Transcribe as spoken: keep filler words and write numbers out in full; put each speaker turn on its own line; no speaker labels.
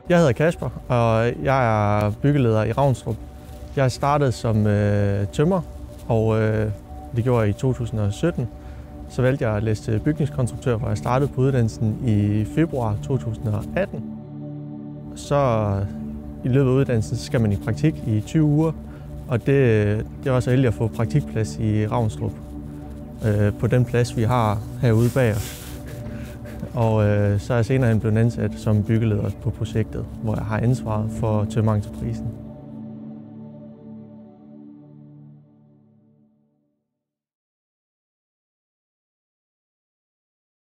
Jeg hedder Kasper, og jeg er byggeleder i Ravnstrup. Jeg startede som øh, tømrer, og øh, det gjorde jeg i to tusind og sytten. Så valgte jeg at læse til bygningskonstruktør, hvor jeg startede på uddannelsen i februar to tusind og atten. Så i løbet af uddannelsen skal man i praktik i tyve uger, og det, det var så heldig at få praktikplads i Ravnstrup, øh, på den plads, vi har herude bag os. Og øh, så er jeg senere hen blevet ansat som byggeleder på projektet, hvor jeg har ansvaret for tømmerentrepriserne.